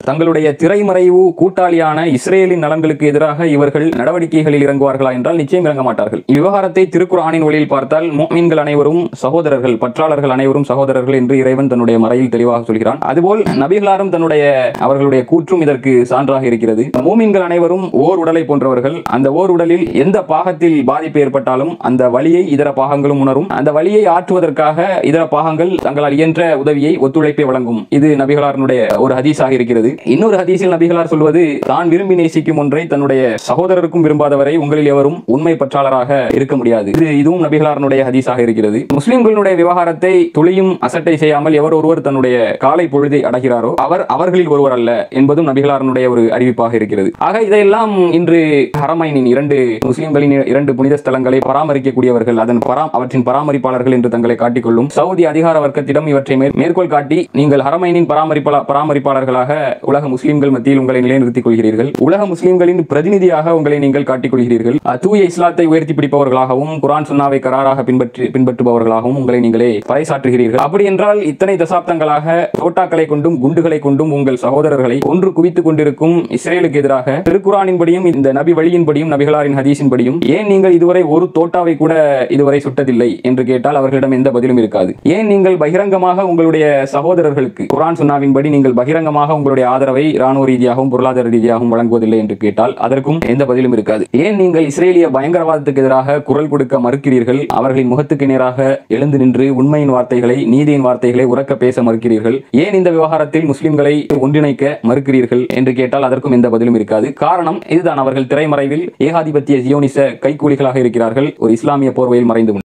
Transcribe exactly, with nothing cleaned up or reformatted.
தங்களுடைய திரைமறைவு கூட்டாளியான இஸ்ரேலின் நலன்களுக்கு எதிராக இவர்கள் நடவடிக்கைகளில் இறங்குவார்களா என்றால் நிச்சயம் இறங்க மாட்டார்கள். விவகாரத்தை திருக்குர்ஆனின் ஒளியில் பார்த்தால் முஃமின்கள் அனைவரும் சகோதரர்கள், பற்றாளர்கள் அனைவரும் சகோதரர்கள் என்று இறைவன் தன்னுடைய மறையில் தெளிவாக சொல்கிறான். அதுபோல் நபிகளாரும் தன்னுடைய அவர்களுடைய கூற்றும் இதற்கு சான்றாக இருக்கிறது. மூமின்கள் அனைவரும் ஓர் உடலை போன்றவர்கள். அந்த ஓர் உடலில் எந்த பாகத்தில் பாதிப்பு ஏற்பட்டாலும் அந்த வலியை இதர பாகங்களும் உணரும். அந்த வலியை ஆற்றுவதற்காக இதர பாகங்கள் தங்களால் இயன்ற உதவியை, ஒத்துழைப்பை வழங்கும். இது நபிகளாருடைய ஒரு ஹதீஸாக இருக்கிறது. இன்னொரு ஹதீஸில் நபிகளார் சொல்வது, தான் விரும்பி நேசிக்கும் ஒன்றை தன்னுடைய சகோதரருக்கும் விரும்பாதவரை உங்களில் எவரும் உண்மை பற்றாளராக இருக்க முடியாது. இது இதுவும் நபிகளாருடைய ஹதீஸாக இருக்கிறது. முஸ்லிம்களுடைய விவகாரத்தை துளியும் அசட்டை செய்யாமல் எவர் ஒருவர் தன்னுடைய காலை பொழுதை அடைகிறாரோ அவர் அவர்களில் ஒருவர் அல்ல என்பதும் நபிகளாருடைய ஒரு அறிவிப்பாக இருக்கிறது. ஆக இதையெல்லாம் இன்று ஹரமைனின் இரண்டு முஸ்லிம்களின் இரண்டு புனித ஸ்தலங்களை பராமரிக்கக்கூடியவர்கள், அதன் அவற்றின் பராமரிப்பாளர்கள் என்று தங்களை காட்டிக்கொள்ளும் சவுதி அதிகார வர்க்கத்திடம் இவற்றை மேற்கோள் காட்டி, நீங்கள் ஹரமைனின் பராமரிப்பாளர்களாக உலக முஸ்லிம்கள் மத்தியில் உங்களை நிலைநிறுத்திக் கொள்கிறீர்கள், உலக முஸ்லிம்களின் பிரதிநிதியாக உங்களை நீங்கள் காட்டிக் கொள்கிறீர்கள், தூய இஸ்லாத்தை உயர்த்தி பிடிப்பவர்களாகவும் குர்ஆன் சுன்னாவை கராராக பின்பற்றி பின்பற்றுபவர்களாகவும் உங்களை நீங்களே பறைசாற்றுகிறீர்கள். அப்படி என்றால் இத்தனை தசாப்தங்களாக தோட்டாக்களை கொண்டும் குண்டுகளை கொண்டும் உங்கள் சகோதரர்களை ஒன்று குவித்துக் கொண்டிருக்கும் இஸ்ரேலுக்கு எதிராக திருக்குர்ஆனின்படியும் இந்த நபி வழியின்படியும் நபிகளாரின் ஹதீஸின்படியும் ஏன் நீங்கள் இதுவரை ஒரு தோட்டாவை கூட இதுவரை சுட்டதில்லை என்று கேட்டால் அவர்களிடம் எந்த பதிலும் இருக்காது. ஏன் நீங்கள் பகிரங்கமாக உங்களுடைய சகோதரர்களுக்கு குர்ஆன் சுன்னாவின்படி நீங்கள் பகிரங்கமாக உங்களுடைய ஆதரவை இராணுவ ரீதியாகவும் பொருளாதார ரீதியாகவும் வழங்குவதில்லை என்று கேட்டால் அதற்கும் எந்த பதிலும் இருக்காது. ஏன் நீங்கள் இஸ்ரேலிய பயங்கரவாதத்துக்கு எதிராக குரல் கொடுக்க மறுக்கிறீர்கள், அவர்களின் முகத்துக்கு நேராக எழுந்து நின்று உண்மையின் வார்த்தைகளை, நீதியின் வார்த்தைகளை உரக்க பேச மறுக்கிறீர்கள், ஏன் இந்த விவகாரத்தில் முஸ்லிம்களை ஒன்றிணைக்க மறுக்கிறீர்கள் என்று கேட்டால் அதற்கும் எந்த பதிலும் இருக்காது. காரணம் இதுதான், அவர்கள் திரைமறைவில் ஏகாதிபத்திய ஜியோனிச கைக்கூலிகளாக இருக்கிறார்கள், ஒரு இஸ்லாமிய போர்வையில் மறைந்து